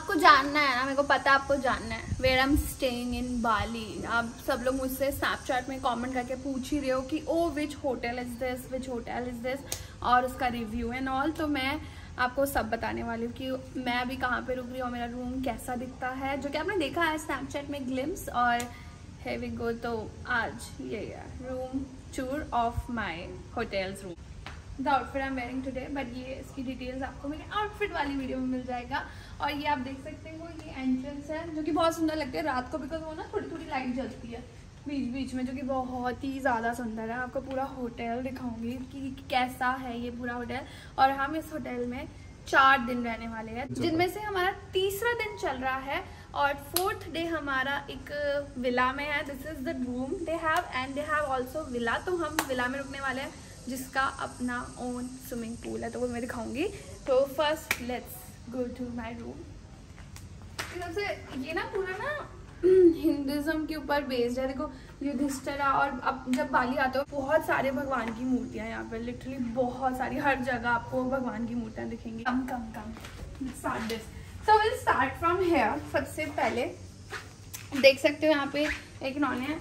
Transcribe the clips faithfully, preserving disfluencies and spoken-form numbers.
आपको जानना है ना, मेरे को पता है आपको जानना है, where I am staying in Bali. आप सब लोग मुझसे स्नैपचैट में कमेंट करके पूछ ही रहे हो कि oh which hotel is this, which hotel is this, और उसका रिव्यू एंड ऑल। तो मैं आपको सब बताने वाली हूँ कि मैं अभी कहाँ पे रुक रही हूँ, मेरा रूम कैसा दिखता है, जो कि आपने देखा है स्नैपचैट में ग्लिम्स। और here we go, तो आज ये है room tour of my hotel's room. The outfit I am wearing today, but ये इसकी डिटेल्स आपको मेरे आउटफिट वाली वीडियो में मिल जाएगा। और ये आप देख सकते हो, ये एंट्रेंस है जो कि बहुत सुंदर लगती है रात को, बिकॉज वो ना थोड़ी थोड़ी लाइट जलती है बीच बीच में, जो कि बहुत ही ज़्यादा सुंदर है। आपको पूरा होटल दिखाऊंगी कि कैसा है ये पूरा होटल। और हम इस होटल में चार दिन रहने वाले हैं, जिनमें से हमारा तीसरा दिन चल रहा है और फोर्थ डे हमारा एक विला में है। This is the room they have and they have also villa. तो हम विला में रुकने वाले हैं जिसका अपना ओन स्विमिंग पूल है, तो वो मैं दिखाऊंगी। तो first let's go to my room. सबसे ये ना पूरा ना हिंदुज्म के ऊपर बेस्ड है। देखो युधिष्ठिरा, और अब जब बाली आते हो बहुत सारे भगवान की मूर्तियां यहाँ पर, लिटरली बहुत सारी, हर जगह आपको भगवान की मूर्तियां दिखेंगी। Come come come start this, so will start from here. सबसे पहले देख सकते हो यहाँ पे एक नॉन है,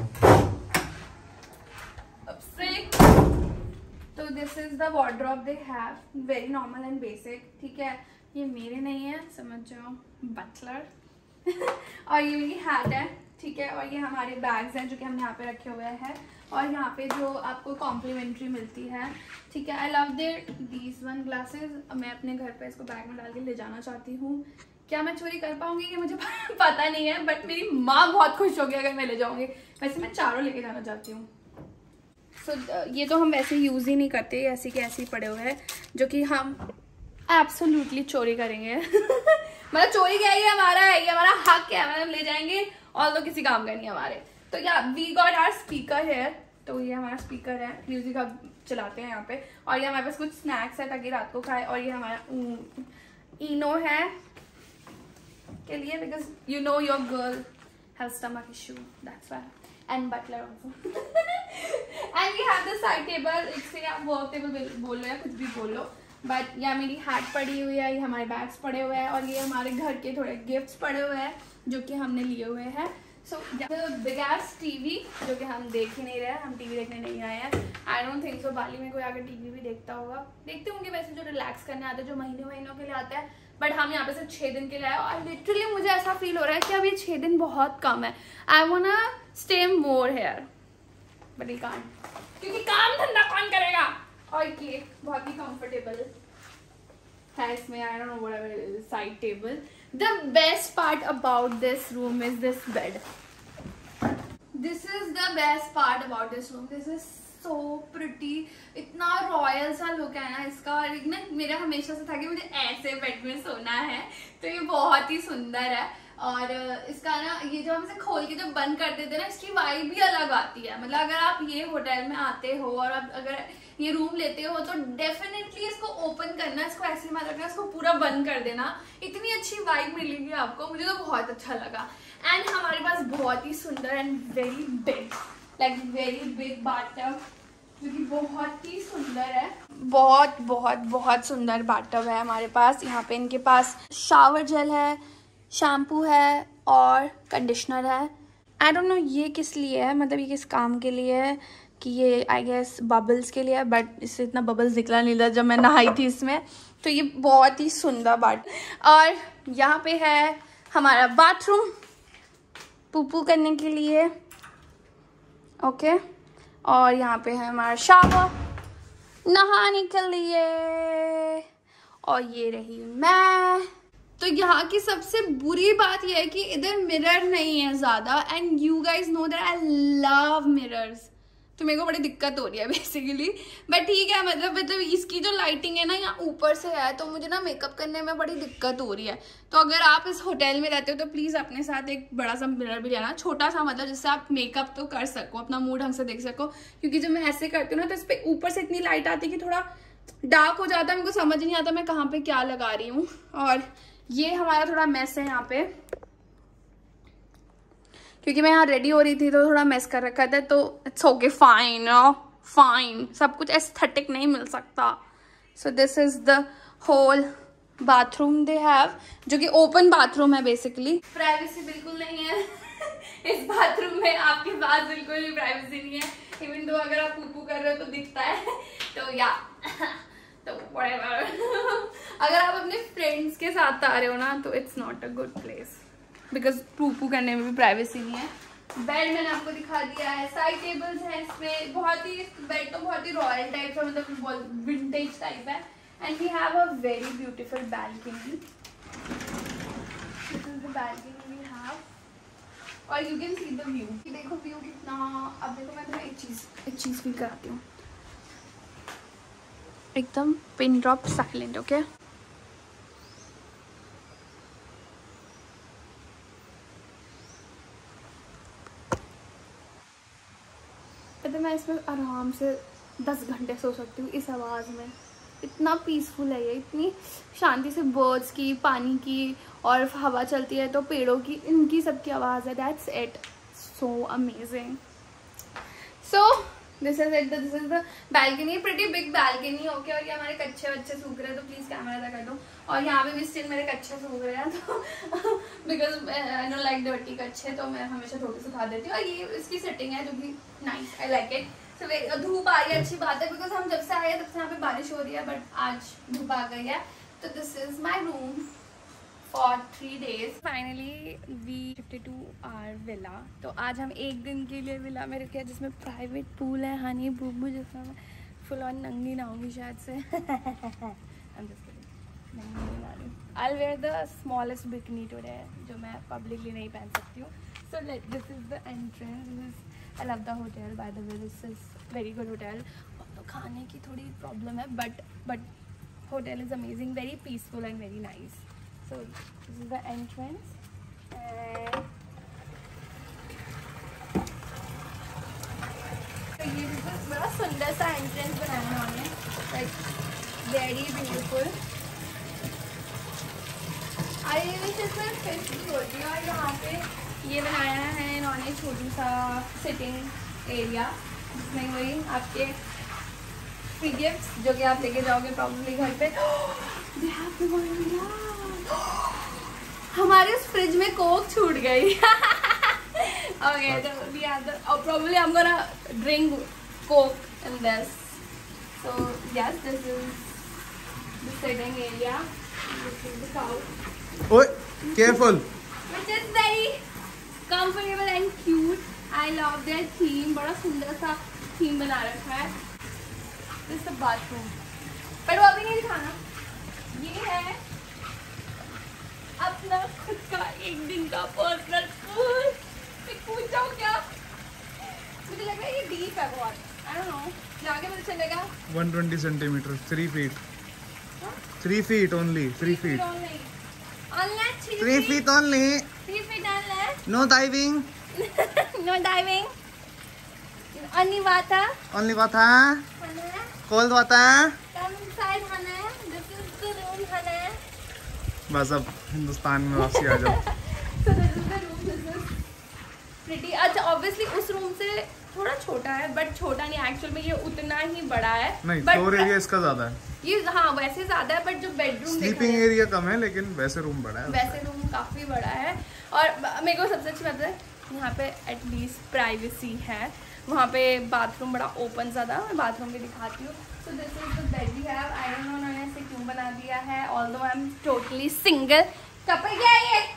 तो this is the wardrobe they have, very normal and basic. ठीक है, ये मेरे नहीं है, समझ जाओ, बटलर। और ये मेरी हैट है, ठीक है। और ये हमारे बैग्स हैं जो कि हमने यहाँ पे रखे हुए हैं। और यहाँ पे जो आपको कॉम्प्लीमेंट्री मिलती है, ठीक है। I love their these one glasses. मैं अपने घर पे इसको बैग में डाल के ले जाना चाहती हूँ। क्या मैं चोरी कर पाऊंगी कि मुझे पता नहीं है, बट मेरी माँ बहुत खुश होगी अगर मैं ले जाऊंगी। वैसे मैं चारों लेके जाना चाहती हूँ। सो so, ये तो हम वैसे यूज़ ही नहीं करते, ऐसे के ऐसे ही पड़े हुए हैं, जो कि हम एब्सोल्युटली चोरी करेंगे। मतलब चोरी क्या है, ये हमारा है, ये हमारा हक है, मतलब ले जाएंगे, और तो किसी काम का नहीं हमारे। तो या वी गॉट आवर स्पीकर है, तो ये हमारा स्पीकर है, म्यूजिक हम चलाते हैं यहाँ पे। और ये हमारे पास कुछ स्नैक्स है ताकि रात को खाए। और ये हमारा इनो है के लिए, because you know your girl have stomach issue, that's why, and butler also. And we have the side table, इससे आप वर्क टेबल बोल लो या कुछ भी बोल लो, बट यहाँ मेरी हैट पड़ी हुई है, ये हमारे बैग्स पड़े हुए हैं, और ये हमारे घर के थोड़े गिफ्ट्स पड़े हुए हैं जो कि हमने लिए हुए हैं। सो बिग एस टीवी, जो कि हम देख ही नहीं रहे हैं, हम टीवी देखने नहीं आए हैं। आई डोंट थिंक सो बाली में कोई आकर टीवी भी देखता होगा, देखते होंगे वैसे जो रिलैक्स करने आते हैं, जो महीने महीनों के लिए आता है, बट हम यहाँ पे सिर्फ छः दिन के लिए आए। और लिटरली मुझे ऐसा फील हो रहा है कि अब ये छः दिन बहुत कम है। I wanna stay more here, but ये कांट, क्योंकि काम धंधा कौन करेगा। और ये बहुत ही कंफर्टेबल है इसमें, I don't know whatever, side table. The best part about this room is this bed. This is the best part about this room, this is so pretty, इतना रॉयल सा लुक है ना इसका। और ना मेरा हमेशा से था कि मुझे ऐसे बेड में सोना है, तो ये बहुत ही सुंदर है। और इसका ना ये जो हम इसे खोल के जब बंद कर देते हैं ना, इसकी वाइब भी अलग आती है। मतलब अगर आप ये होटल में आते हो और आप अगर ये रूम लेते हो तो डेफिनेटली इसको ओपन करना, इसको ऐसे मत रखना, इसको पूरा बंद कर देना, इतनी अच्छी वाइब मिलेगी आपको। मुझे तो बहुत अच्छा लगा। एंड हमारे पास बहुत ही सुंदर and very big, like very big bathtub, जो कि बहुत ही सुंदर है। बहुत बहुत बहुत सुंदर बाथटब है हमारे पास। यहाँ पे इनके पास शावर जेल है, शैम्पू है और कंडीशनर है। आई डोंट नो ये किस लिए है, मतलब ये किस काम के लिए है, कि ये आई गेस बबल्स के लिए है, बट इससे इतना बबल्स निकला नहीं था जब मैं नहाई थी इसमें। तो ये बहुत ही सुंदर बात। और यहाँ पे है हमारा बाथरूम पूपू करने के लिए, ओके। और यहाँ पे है हमारा शावर नहाने के लिए। और ये रही मैं। तो यहाँ की सबसे बुरी बात यह है कि इधर मिरर नहीं है ज़्यादा, and you guys know that I love mirrors, तो मेरे को बड़ी दिक्कत हो रही है बेसिकली। बट ठीक है, मतलब मतलब इसकी जो लाइटिंग है ना यहाँ ऊपर से है, तो मुझे ना मेकअप करने में बड़ी दिक्कत हो रही है। तो अगर आप इस होटल में रहते हो तो प्लीज़ अपने साथ एक बड़ा सा मिरर भी लेना, छोटा सा, मतलब जिससे आप मेकअप तो कर सको, अपना मुंह ढंग से देख सको। क्योंकि जब मैं ऐसे करती हूँ ना तो इस पर ऊपर से इतनी लाइट आती है कि थोड़ा डार्क हो जाता है, मेरे को समझ नहीं आता मैं कहाँ पे क्या लगा रही हूँ। और ये हमारा थोड़ा मेस है यहाँ पे, क्योंकि मैं यहाँ रेडी हो रही थी तो थोड़ा मेस कर रखा था। तो इट्स ओके, फाइन फाइन, सब कुछ एस्थेटिक नहीं मिल सकता। So this is the whole bathroom they have, जो कि ओपन बाथरूम है बेसिकली। प्राइवेसी बिल्कुल नहीं है इस बाथरूम में, आपके पास बिल्कुल भी प्राइवेसी नहीं है। इवन तो अगर आप पूपू कर रहे हो तो दिखता है तो या तो अगर आप अपने फ्रेंड्स के साथ आ रहे हो ना तो it's not a good place, because पूपू करने में भी प्राइवेसी नहीं है। बेड मैंने आपको दिखा दिया है, साइड टेबल्स हैं इसमें, बहुत ही बेड तो बहुत ही रॉयल टाइप का, मतलब बहुत विंटेज टाइप है। And we have a very beautiful balcony, this is the balcony we have, और you can see the view. देखो व्यू कितना, अब देखो मैं तुम्हें एक चीज एक चीज फील कराती हूँ, एकदम पिन ड्रॉप साइलेंट। ओके, तो मैं इसमें आराम से दस घंटे सो सकती हूँ इस आवाज़ में। इतना पीसफुल है ये, इतनी शांति से बर्ड्स की, पानी की, और हवा चलती है तो पेड़ों की, इनकी सबकी आवाज़ है। That's it, so amazing. So this is it, this is the balcony, pretty big balcony. Okay, और ये हमारे कच्चे बच्चे सूख रहे हैं तो प्लीज कैमरा तक कर दो। और यहाँ पे भी स्टिल मेरे कच्चे सूख रहे हैं तो because I don't like dirty कच्चे, तो मैं हमेशा धोके सुखा देती हूँ। और ये इसकी सेटिंग है जो कि nice, I like it. So धूप आ रही है, अच्छी बात है, बिकॉज हम जब से आए हैं तब से यहाँ पे बारिश हो रही है, बट आज धूप आ गई है। तो this is my room for three days. Finally we shifted to our villa. तो आज हम एक दिन के लिए विला में रुके, जिसमें प्राइवेट पूल है, हनी बूबू, जिसमें मैं फुल ऑन नंगी नहाऊंगी शायद से। I wear the smallest bikini today, जो मैं पब्लिकली नहीं पहन सकती हूँ। So this is the entrance. I love the hotel, by the way this is very good hotel. तो खाने की थोड़ी प्रॉब्लम है, but but hotel is amazing, very peaceful and very nice. So this is the entrance, and तो ये बड़ा सुंदर सा एंट्रेंस बनाया उन्होंने, like very beautiful. I wish इसमें फिश भी होती है। और यहाँ पे ये बनाया है इन्होंने छोटी सा सिटिंग एरिया, जिसमें वही आपके फ्री गिफ्ट्स जो कि आप लेके जाओगे प्रॉब्लली घर पे। They have the one, हमारे उस फ्रिज में कोक छूट गई। Okay, so we have the, oh, probably I'm gonna drink coke in this. So yes, this is the sitting area. This is the couch. Oh, careful. Which is very comfortable and cute. I love their theme. बड़ा सुंदर सा theme बना रखा है। This is the bathroom. पर वो अभी नहीं दिखाना। ये है अपना खुद का एक दिन का पर्सनल पूल। मैं पूछ जाऊँ क्या? मुझे लग रहा है ये डीप है बहुत। I don't know. जाके मुझे चलेगा। one hundred twenty centimeters, three feet. three feet only, three feet. Only. Only three, three feet. feet only. Three feet only. No diving. No diving. Only water. Only water. Hana. Cold water. Come inside, Hana. This is the room, Hana. बस अब हिंदुस्तान में वापसी आ जाओ। So this is the room, this is pretty. अच्छा, obviously उस room से थोड़ा छोटा है, बट छोटा नहीं, एक्चुअल में ये उतना ही बड़ा है। नहीं, फ्लोर एरिया इसका ज्यादा है। ये हाँ वैसे ज्यादा है, बट जो बेडरूम स्लीपिंग एरिया कम है, लेकिन वैसे रूम बड़ा है। वैसे रूम काफी बड़ा है। और मेरे को सबसे अच्छी बात है यहाँ पे एटलीस्ट प्राइवेसी है। वहाँ पे बाथरूम बड़ा ओपन ज़्यादा, मैं बाथरूम भी दिखाती हूँ। So this is the bed we have. I don't know उन्होंने ऐसे क्यों बना दिया है, although I am totally single. Couple क्या है ये?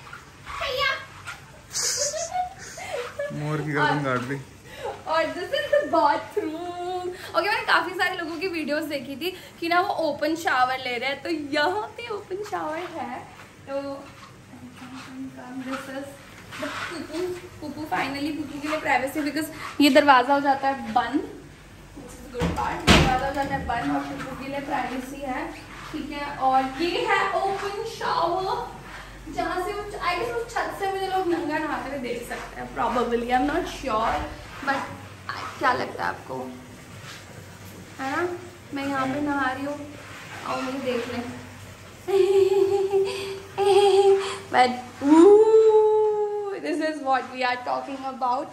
मोर की गर्दन काट दी। और this is the bathroom. Okay, मैंने काफी सारे लोगों की वीडियोस देखी थी कि ना वो ओपन शावर ले रहे हैं, तो यहाँ पे ओपन शावर है। तो this is Puppu Puppu finally Puppu के लिए प्राइवेसी, बिकॉज ये दरवाजा हो जाता है बंद, गुड पार्ट, दरवाजा हो जाता है बंद और पुप्पू के लिए प्राइवेसी है। ठीक है, और ये है ओपन शावर, जहाँ से उस आई गेस उस छत से मुझे लोग नंगा नहाते हुए देख सकते हैं probably, I am not sure, but क्या लगता है आपको, है ना? मैं यहाँ पे नहा रही हूँ और मुझे देख लें। But this is what we are talking about.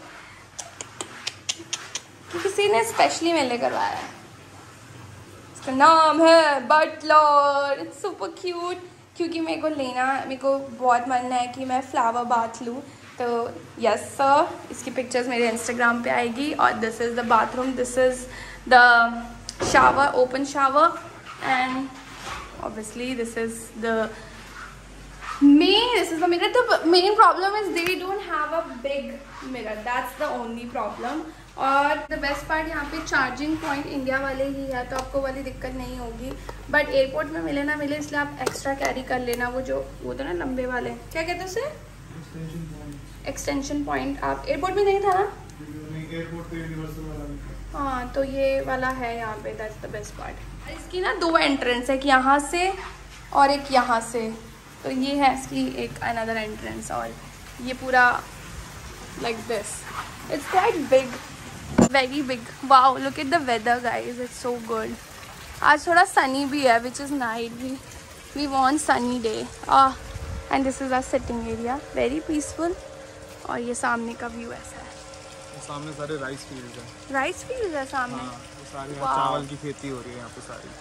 किसी ने स्पेशली मेरे लिए करवाया है, इसका नाम है बटलर। It's super cute. क्योंकि मेरे को लेना, मेरे को बहुत मन है कि मैं फ्लावर बाथ लूँ। तो यस सर, इसकी पिक्चर्स मेरे इंस्टाग्राम पे आएगी। और this is the bathroom, this is the shower, open shower, and obviously this is the main this is the mirror. The main problem is they don't have a big mirror, that's the only problem. और the best part यहाँ पे charging point India वाले ही है, तो आपको वाली दिक्कत नहीं होगी। बट एयरपोर्ट में मिले ना मिले, इसलिए आप एक्स्ट्रा कैरी कर लेना। वो जो वो तो ना लंबे वाले, क्या कहते हैं उसे, एक्सटेंशन पॉइंट। आप एयरपोर्ट में नहीं था ना? एयरपोर्ट पे यूनिवर्सल वाला। हाँ, तो ये वाला है यहाँ पे, दैट्स द बेस्ट पार्ट। इसकी ना दो एंट्रेंस है, एक यहाँ से और एक यहाँ से। तो ये है इसकी एक अनदर एंट्रेंस, और ये पूरा like this, it's quite big, very big. Wow, look at the weather guys, it's so good. आज थोड़ा सनी भी है, which is nice, we we want sunny day. Ah, and this is our sitting area, very peaceful. और ये सामने का view ऐसा है, सामने सारे राइस फील्ड है। राइस फील्ड है सामने? हाँ, वो सारी चावल की खेती हो रही है यहाँ पे सारी।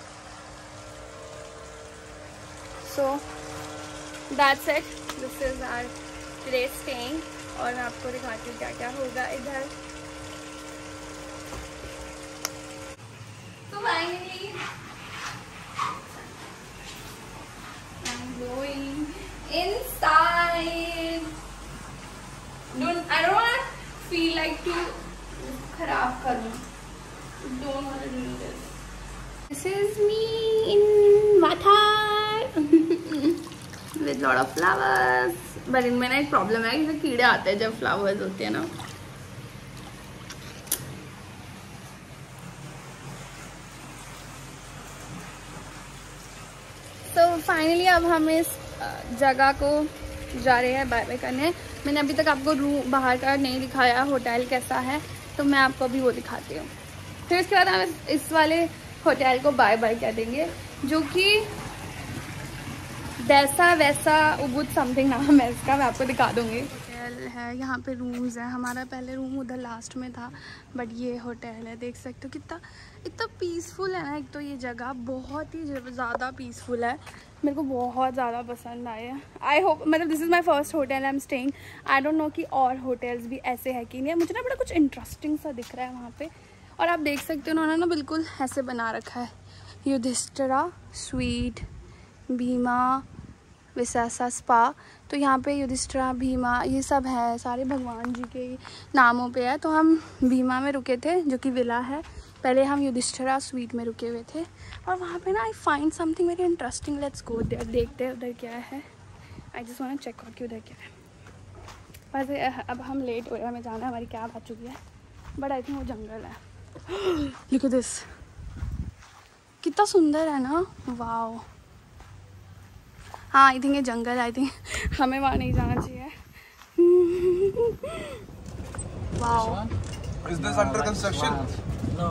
So that's it, this is our today staying. और मैं आपको दिखाती हूँ क्या क्या होगा इधर। तो finally I am going inside. Don't I don't want feel like to खराब करूँ, don't want to do this. This is me in Mathar with lot of flowers, but इनमें ना एक प्रॉब्लम है, इसमें कीड़े आते हैं जब फ्लावर्स होते हैं ना। तो फाइनली अब हम इस जगह को जा रहे हैं बाय बाय करने। मैंने अभी तक आपको रूम बाहर का नहीं दिखाया, होटल कैसा है, तो मैं आपको अभी वो दिखाती हूँ। फिर उसके बाद हम इस वाले होटल को बाय बाय कह देंगे, जो कि वैसा वैसा उबुद समथिंग नाम है इसका, मैं आपको दिखा दूंगी। होटल है, यहाँ पे रूम्स है। हमारा पहले रूम उधर लास्ट में था, बट ये होटल है, देख सकते हो कितना इतना पीसफुल है ना। एक तो ये जगह बहुत ही ज़्यादा पीसफुल है, मेरे को बहुत ज़्यादा पसंद आया। आई होप, मतलब this is my first hotel I am staying. I don't know कि और होटल्स भी ऐसे है कि नहीं। मुझे ना बड़ा कुछ इंटरेस्टिंग सा दिख रहा है वहाँ पे। और आप देख सकते हो उन्होंने ना बिल्कुल ऐसे बना रखा है, युधिष्ठिरा स्वीट, भीमा विशासा स्पा। तो यहाँ पे युधिष्ठिरा, भीमा, ये सब है, सारे भगवान जी के नामों पे है। तो हम भीमा में रुके थे, जो कि विला है। पहले हम युधिष्ठिरा स्वीट में रुके हुए थे, और वहाँ पे ना I find something very interesting. Let's go there, देखते हैं उधर क्या है। I just want to check out कि उधर क्या है। वैसे अब हम लेट हो रहे हैं, हमें जाना है, हमारी कैब आ चुकी है, बट आई थिंक वो जंगल है। लुक एट दिस, कितना सुंदर है ना, वाओ। हाँ, आई थिंक ये जंगल, आई थिंक हमें वहाँ नहीं जाना चाहिए। Wow, Is this under construction? No.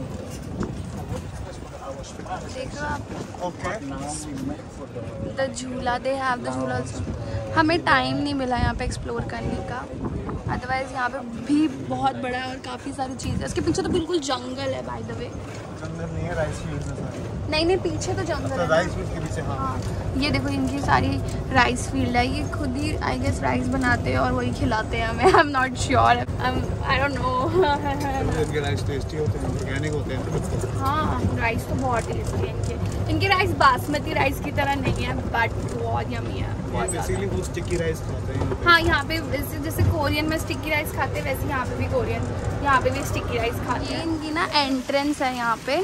देखो आप, Okay. द झूला, दे हैव द झूला। हमें टाइम नहीं मिला यहाँ पे एक्सप्लोर करने का, अदरवाइज यहाँ पे भी बहुत बड़ा है और काफ़ी सारी चीज़ है। इसके पीछे तो बिल्कुल जंगल है, बाय द वे। जंगल नहीं है, राइस फील्ड है सारी। नहीं नहीं, पीछे तो जंगल है। राइस फील्ड के पीछे, हाँ। हाँ, ये देखो इनकी सारी राइस फील्ड है। ये खुद ही आई गेस राइस बनाते हैं और वही खिलाते हैं हमें। I am not sure, I don't know. इनके राइस टेस्टी होते हैं, ऑर्गेनिक होते हैं। हाँ, राइस तो बहुत टेस्टी है इनके। इनके राइस बासमती राइस की तरह नहीं है, बट बहुत यमी है, बहुत बेसिकली वो स्टिकी राइस खाते हैं। हाँ, यहाँ पे जैसे जैसे कोरियन में स्टिकी राइस खाते हैं, वैसे यहाँ पे भी कोरियन, यहाँ पे भी स्टिकी राइस खाते हैं। इनकी ना एंट्रेंस है यहाँ पे,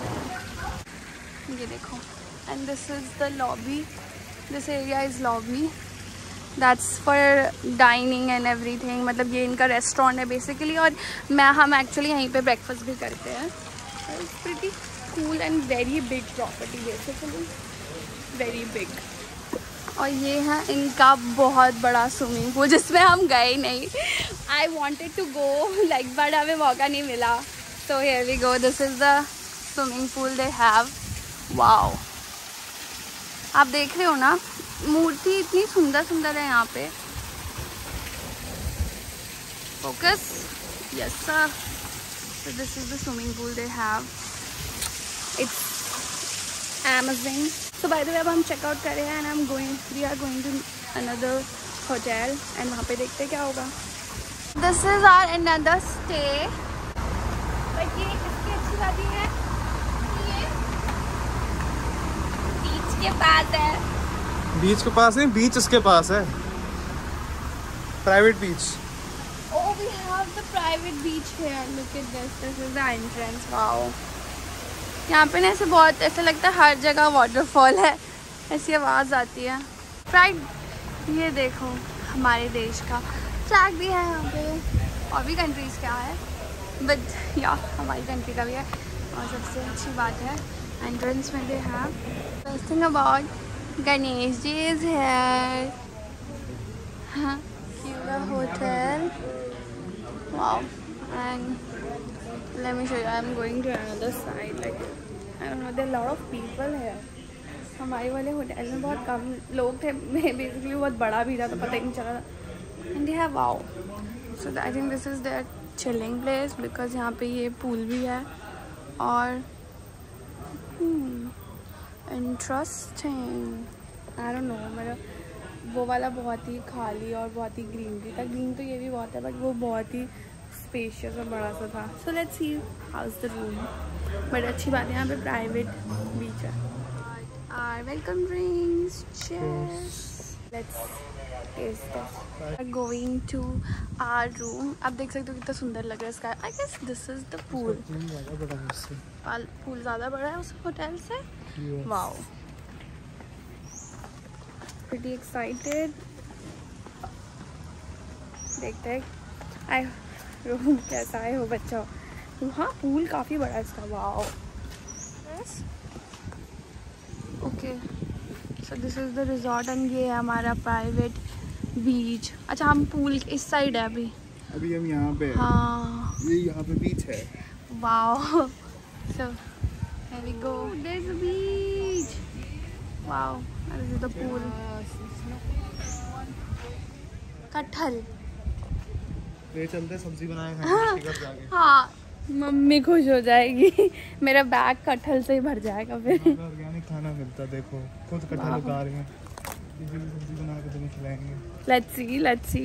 ये देखो। And this is the lobby, this area is lobby, that's for dining and everything. मतलब ये इनका रेस्टोरेंट है बेसिकली, और मैं हम एक्चुअली यहीं पे ब्रेकफास्ट भी करते हैं। It's pretty cool and very big property, basically very big. और ये है इनका बहुत बड़ा स्विमिंग पूल, जिसमें हम गए नहीं। I wanted to go like, but हमें मौका नहीं मिला। So here we go, this is the swimming pool they have. Wow, आप देख रहे हो ना, मूर्ति इतनी सुंदर सुंदर है यहाँ पे। Focus, yes sir. So this is the swimming pool they have. It's amazing. So by the way अब हम चेकआउट कर रहे हैं and I am going we are going to another hotel and वहाँ पे देखते क्या होगा। This is our another stay. But ये इसकी अच्छी बात ये है कि ये बीच के पास है। बीच के पास नहीं, बीच उसके पास है, private beach. Oh, we have the private beach here. Look at this. This is the entrance. Wow. यहाँ पे ना ऐसे बहुत ऐसा लगता है हर जगह वाटरफॉल है, ऐसी आवाज़ आती है। प्राइड, ये देखो हमारे देश का फ्लैग भी है यहाँ पे, और भी कंट्रीज़ क्या है बट या हमारी कंट्री का भी है। और सबसे अच्छी बात है एंट्रेंस में they have best thing about Ganesh ji is here. हाँ, hotel. Wow, and let me show you. I'm going to another side. Like I don't know, there are a lot of people here. हमारे वाले hotel में बहुत कम लोग थे, basically बहुत बड़ा भी था तो पता ही नहीं चला। And they have wow. So I think this is their chilling place because यहाँ पे ये पूल भी है और hmm, interesting. I don't know, मतलब वो वाला बहुत ही खाली और बहुत ही ग्रीनरी था। ग्रीन तो ये भी बहुत है बट वो बहुत ही स्पेशियस और बड़ा सा था। So let's see how is the room. But अच्छी बात है यहाँ पे प्राइवेट बीच है। Our welcome drinks, cheers, let's taste this. Going to our room. आप देख सकते हो कितना सुंदर लग रहा है इसका। I guess this is the pool. Pool ज़्यादा बड़ा है उस होटल से। Wow, pretty excited। देखते हैं आई रूम कैसा है हो बच्चा। हाँ, पूल काफ़ी बड़ा है इसका। Wow, okay so this is the resort and ये है हमारा प्राइवेट बीच। अच्छा, हम पूल इस साइड है अभी अभी हम यहाँ पे। हाँ, ये यहाँ पे बीच है। Wow, so here we go, there's a beach। wow, this is the pool। कटहल ले चलते सब्जी बनाए खाएंगे। हाँ, मम्मी खुश हो जाएगी। मेरा बैग कटहल से ही भर जाएगा फिर। ऑर्गेनिक खाना मिलता, देखो खुद कटहल उगा रहे हैं, किसी भी सब्जी बना के तुम्हें खिलाएंगे। Let's see let's see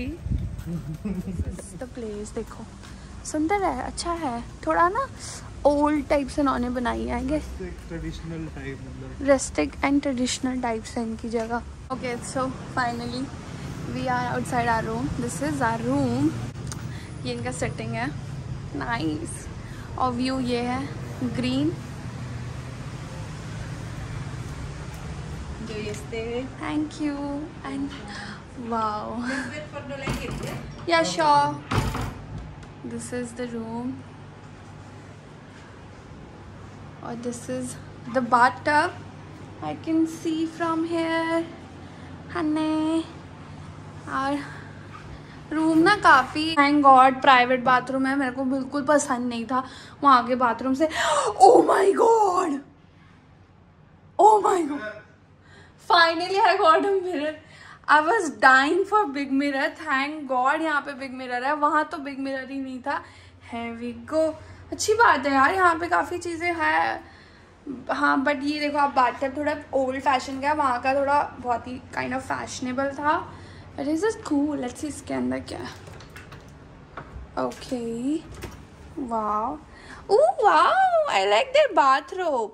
the place. देखो सुंदर है, अच्छा है, थोड़ा ना ओल्ड टाइप से इन्होंने बनाई है। आई गेस ट्रेडिशनल टाइप, मतलब रेस्टिक एंड ट्रेडिशनल टाइप से इनकी जगह। Okay so finally we are outside our room. This is our room. ये इनका सेटिंग है, नाइस। और व्यू ये है green. Thank you and wow, yeah sure. This is the room और this is the bathtub. I can see from here. हने और room ना काफ़ी, थैंक गॉड प्राइवेट बाथरूम है। मेरे को बिल्कुल पसंद नहीं था वहाँ के बाथरूम से। Oh my God, oh my God, finally I got a mirror. I was dying for big mirror. Thank God यहाँ पे बिग मिरर है, वहाँ तो बिग मिरर ही नहीं था। Here we go। अच्छी बात है यार, यहाँ पे काफ़ी चीज़ें हैं। हाँ बट ये देखो आप बाथटब थोड़ा ओल्ड फैशन का है, वहाँ का थोड़ा बहुत ही काइंड ऑफ फैशनेबल था। It is just cool. Let's see इसके अंदर क्या है। Okay, wow, oh wow, I like their bathrobe,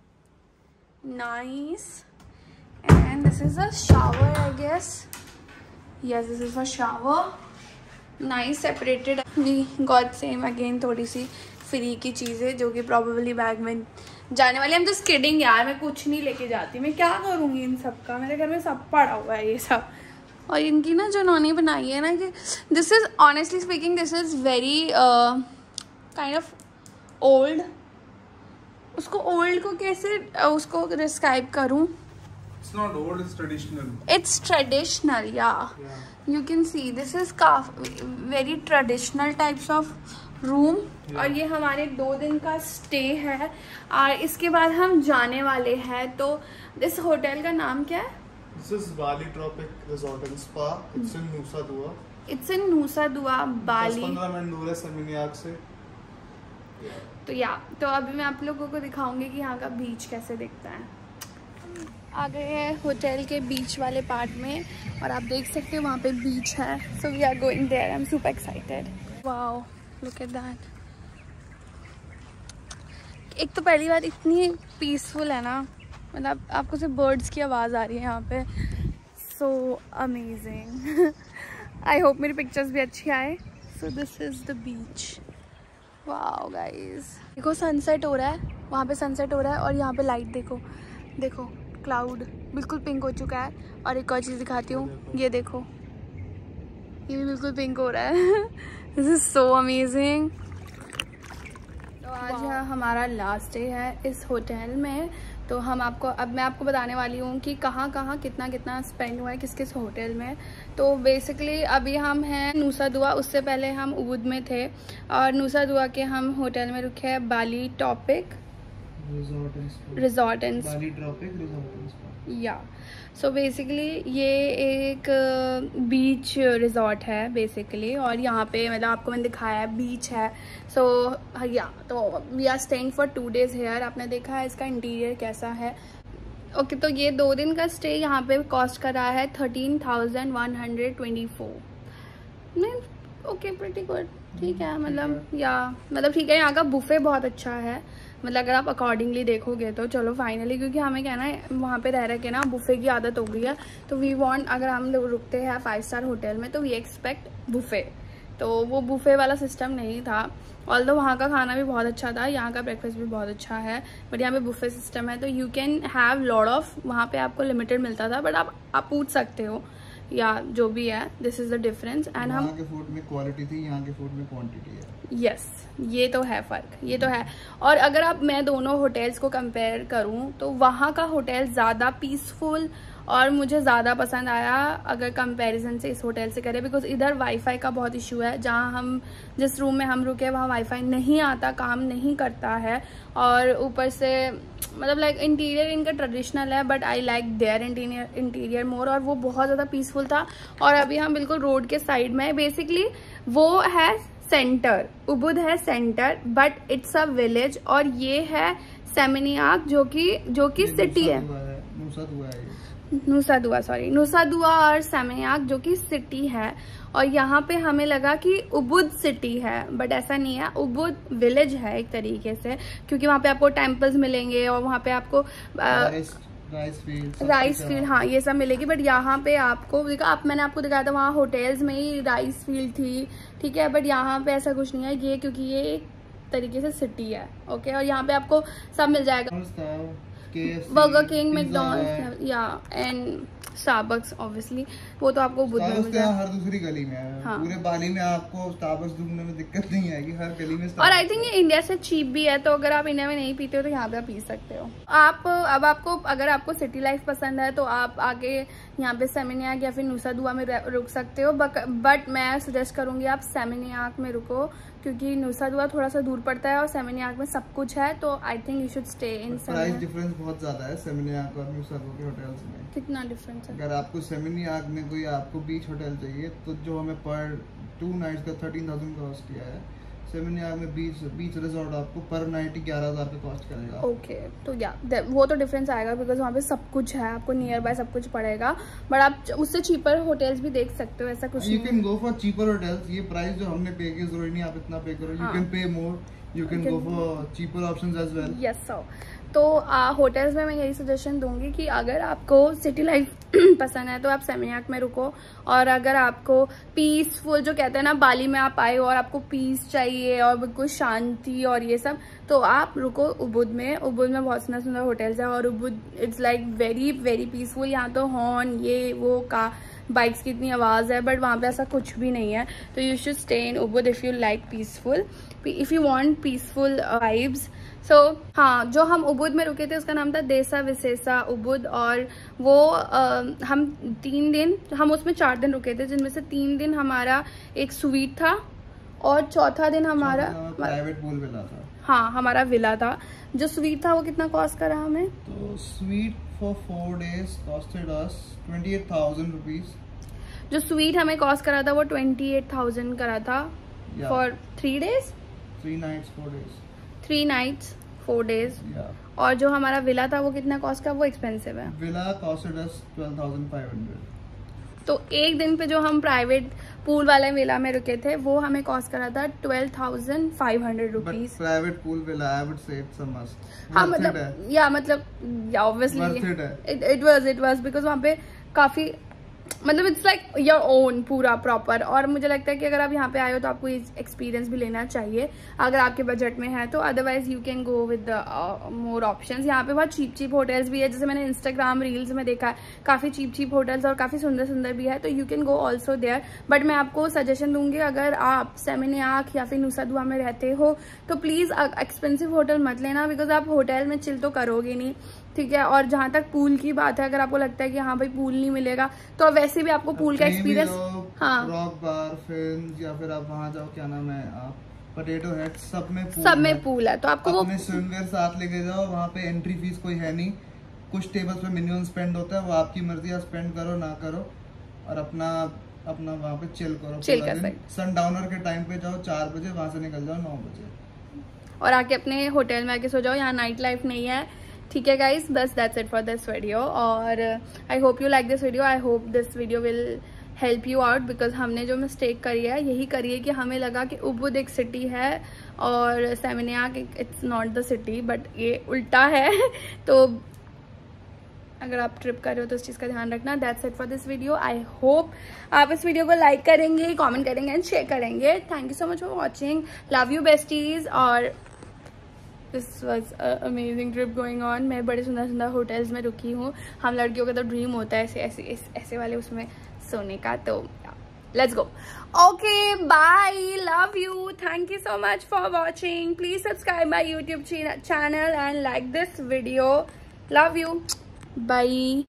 nice। And this is a shower, I guess। Yes, this is for shower, nice, separated। We got same again थोड़ी सी free की चीज़ें जो कि probably bag में जाने वाली। I'm just kidding यार, मैं कुछ नहीं लेके जाती, मैं क्या करूँगी इन सब का, मेरे घर में सब पड़ा हुआ है ये सब। और इनकी ना जो उन्होंने बनाई है ना कि this is honestly speaking this is very kind of old. उसको ओल्ड को कैसे uh, उसको डिस्क्राइब करूँ? It's not old, it's traditional. It's traditional, yeah. yeah. You can see this is very traditional types of room। yeah. और ये हमारे दो दिन का स्टे है और इसके बाद हम जाने वाले हैं। तो इस होटल का नाम क्या है? This is Bali Tropic Resort and Spa. It's in Nusa Dua. It's in Nusa Dua, Bali। दस पंद्रह मिनट दूर है सेमिनियाक से। तो या तो अभी मैं आप लोगों को दिखाऊंगी कि यहाँ का बीच कैसे दिखता है। आ गए हैं होटल के बीच वाले पार्ट में और आप देख सकते हो वहाँ पे बीच है. So we are going there. I am super excited. Wow, look at that. एक तो पहली बार इतनी पीसफुल है ना, मतलब आपको सिर्फ बर्ड्स की आवाज़ आ रही है यहाँ पे. So amazing. आई होप मेरी पिक्चर्स भी अच्छी आए. So this is the beach. Wow guys, देखो सनसेट हो रहा है, वहाँ पे सनसेट हो रहा है और यहाँ पे लाइट देखो. देखो क्लाउड बिल्कुल पिंक हो चुका है. और एक और चीज़ दिखाती हूँ, ये देखो, ये भी बिल्कुल पिंक हो रहा है. This is so amazing. तो आज wow. हमारा लास्ट डे है इस होटल में. तो हम आपको अब मैं आपको बताने वाली हूँ कि कहाँ कहाँ कितना कितना स्पेंड हुआ है किस किस होटल में. तो बेसिकली अभी हम हैं नूसा दुआ. उससे पहले हम उबुद में थे और नूसा दुआ के हम होटल में रुके हैं Bali Tropic Resort and Bali Tropic Resort. Yeah so basically ये एक बीच रिजॉर्ट है बेसिकली. और यहाँ पे मतलब आपको मैंने दिखाया है बीच है. सो so, या तो we are staying for two days here. आपने देखा है इसका इंटीरियर कैसा है. ओके okay, तो ये दो दिन का स्टे यहाँ पे कॉस्ट कर रहा है thirteen thousand one hundred twenty four. Okay, pretty good. ठीक है, मतलब या मतलब ठीक है. यहाँ का बुफे बहुत अच्छा है, मतलब अगर आप अकॉर्डिंगली देखोगे तो. चलो फाइनली, क्योंकि हमें क्या ना वहाँ पे रह रहे के ना बुफे की आदत हो गई है. तो वी वांट, अगर हम लोग रुकते हैं फाइव स्टार होटल में तो वी एक्सपेक्ट बुफे. तो वो बुफे वाला सिस्टम नहीं था. ऑल्दो वहाँ का खाना भी बहुत अच्छा था, यहाँ का ब्रेकफास्ट भी बहुत अच्छा है, बट यहाँ पे बुफे सिस्टम है. तो you can have lot of, वहाँ पे आपको लिमिटेड मिलता था बट आप आप पूछ सकते हो या जो भी है. This is the difference. And हम के फूड में क्वालिटी थी, यहाँ के फूड में क्वांटिटी है. यस yes, ये तो है फ़र्क, ये तो है. और अगर आप मैं दोनों होटल्स को कंपेयर करूं तो वहाँ का होटल ज़्यादा पीसफुल और मुझे ज़्यादा पसंद आया अगर कंपैरिजन से इस होटल से करें. बिकॉज इधर वाईफाई का बहुत इशू है. जहाँ हम जिस रूम में हम रुके वहाँ वाईफाई नहीं आता, काम नहीं करता है. और ऊपर से मतलब लाइक इंटीरियर इनका ट्रेडिशनल है but I like their interior interior more. और वो बहुत ज़्यादा पीसफुल था. और अभी हम बिल्कुल रोड के साइड में, बेसिकली वो है सेंटर, उबुद है centre but it's a village. और ये है सेमिनियाक जो कि जो कि सिटी है. नूसा दुआ सॉरी नूसा दुआ और सेमिनियाक जो कि सिटी है. और यहाँ पे हमें लगा कि उबुद सिटी है बट ऐसा नहीं है, उबुद विलेज है एक तरीके से. क्योंकि वहाँ पे आपको टेम्पल्स मिलेंगे और वहाँ पे आपको राइस फील्ड राइस फील्ड हाँ ये सब मिलेगी. बट यहाँ पे आपको देखा, आप मैंने आपको दिखाया था वहाँ होटल्स में ही राइस फील्ड थी, ठीक है. बट यहाँ पे ऐसा कुछ नहीं है ये, क्योंकि ये एक तरीके से सिटी है. ओके, और यहाँ पे आपको सब मिल जाएगा. बर्गर किंग, मैकडॉनल्ड्स या एंड स्टारबक्स ऑब्वियसली. वो तो आपको बुध में मिल हर दूसरी गली में है. हाँ. पूरे बाली में आपको स्टारबक्स ढूंढने में दिक्कत नहीं आएगी, हर गली में. और आई थिंक ये इंडिया से चीप भी है. तो अगर आप इंडिया में नहीं पीते हो तो यहाँ पे आप पी सकते हो. आप अब आपको अगर आपको सिटी लाइफ पसंद है तो आप आगे यहाँ पे सेमिनियाक या फिर नूसा दुआ में रुक सकते हो. बट मैं सजेस्ट करूंगी आप सेमिनियाक में रुको, क्योंकि नूसा दुआ थोड़ा सा दूर पड़ता है और सेमिनियाक में सब कुछ है. तो I think you should stay in. Price difference बहुत ज्यादा है सेमिनियाक और नूसा दुआ के होटल्स में. कितना डिफरेंस है? अगर आपको सेमिनियाक में कोई आपको बीच होटल चाहिए तो जो हमें पर टू नाइट्स का थर्टीन थाउजेंड कॉस्ट किया है, सेमिनियाक में बीच बीच रिजॉर्ट आपको पर नाइट ग्यारह हजार का कॉस्ट करेगा. ओके okay, तो या वो तो डिफरेंस आएगा बिकॉज वहाँ पे सब कुछ है, आपको नियर बाय सब कुछ पड़ेगा. बट आप उससे चीपर होटल्स भी देख सकते हो, ऐसा कुछ. You can go for cheaper hotels. ये प्राइस जो हमने पे किया जरूरी नहीं आप इतना पे करो. You can pay more, you can go for cheaper options as well. Yes sir. तो होटल्स में मैं यही सजेशन दूंगी कि अगर आपको सिटी लाइफ पसंद है तो आप सेमिनियाक में रुको. और अगर आपको पीसफुल जो कहते हैं ना, बाली में आप आए हो और आपको पीस चाहिए और बिल्कुल शांति और ये सब, तो आप रुको उबुद में. उबुद में बहुत सुंदर सुंदर होटल्स है और Ubud it's like very very peaceful. यहाँ तो हॉर्न ये वो का बाइक्स की इतनी आवाज़ है बट वहाँ पे ऐसा कुछ भी नहीं है. तो you should stay in Ubud if you like peaceful, if you want peaceful vibes. So so, हाँ, जो हम उबुद में रुके थे उसका नाम था देसा विसेसा उबुद. और वो आ, हम तीन दिन हम उसमें चार दिन रुके थे, जिनमें से तीन दिन हमारा एक स्वीट था और चौथा दिन हमारा प्राइवेट पूल विला था. हाँ, हमारा विला था. जो स्वीट था वो कितना कॉस्ट करा हमें? तो suite for four days costed us twenty eight thousand rupees. जो स्वीट हमें कॉस्ट करा था वो ट्वेंटी एट थाउजेंड करा था for three days three nights four days three nights four days और जो हमारा विला था वो कितना कॉस्ट का, वो एक्सपेंसिव है? Villa costed us twelve thousand five hundred. तो एक दिन पे जो हम प्राइवेट पूल वाले विला में रुके थे वो हमें कॉस्ट करा था twelve thousand five hundred rupees. Private pool villa I would say it's a must. हाँ मतलब या मतलब yeah obviously it was it was because वहाँ पे काफी मतलब इट्स लाइक योर ओन पूरा प्रॉपर। और मुझे लगता है कि अगर आप यहाँ पे आए हो तो आपको ये एक्सपीरियंस भी लेना चाहिए अगर आपके बजट में है तो। Otherwise you can go with more options. यहाँ पे बहुत चीप चीप होटल्स भी है, जैसे मैंने इंस्टाग्राम रील्स में देखा है काफ़ी चीप चीप होटल्स और काफ़ी सुंदर सुंदर भी है, तो you can go also there. But मैं आपको सजेशन दूंगी अगर आप सेमिनियाक या फिर नुसा दुआ में रहते हो तो प्लीज़ एक्सपेंसिव होटल मत लेना, बिकॉज आप होटल में चिल तो करोगे नहीं, ठीक है। और जहाँ तक पूल की बात है, अगर आपको लगता है कि हाँ भाई पूल नहीं मिलेगा तो वैसे भी आपको पूल का एक्सपीरियंस, हाँ रॉक बार फिल्म या फिर आप वहाँ जाओ, क्या नाम है, पोटैटो हेड, सब में पूल सब में पूल है। तो आपको अपने स्विमवेयर साथ लेके जाओ, वहाँ पे एंट्री फीस कोई है नहीं, कुछ टेबल्स पे मिनिमम स्पेंड होता है, वो आपकी मर्जी है, स्पेंड करो ना करो और अपना अपना वहाँ पे चिल करो। चिल कर सकते, सनडाउनर के टाइम पे जाओ चार बजे, वहाँ से निकल जाओ नौ बजे और आके अपने होटल में आके सो जाओ। यहाँ नाइट लाइफ नहीं है, ठीक है गाइज। बस that's it for this video और I hope you like this video. I hope this video will help you out, because हमने जो मिस्टेक करी है यही करी है कि हमें लगा कि उबुद एक सिटी है और Seminyak it's not the city, but ये उल्टा है। तो अगर आप ट्रिप कर रहे हो तो इस चीज़ का ध्यान रखना। That's it for this video. I hope आप इस वीडियो को लाइक करेंगे, कमेंट करेंगे एंड शेयर करेंगे। Thank you so much for watching. Love you besties. और this was amazing trip going on. मैं बड़े सुंदर सुंदर होटल्स में रुकी हूँ। हम लड़कियों का तो ड्रीम होता है ऐसे ऐसे ऐसे वाले उसमें सोने का। तो let's go. Okay bye, love you, thank you so much for watching. Please subscribe my YouTube channel and like this video. Love you, bye.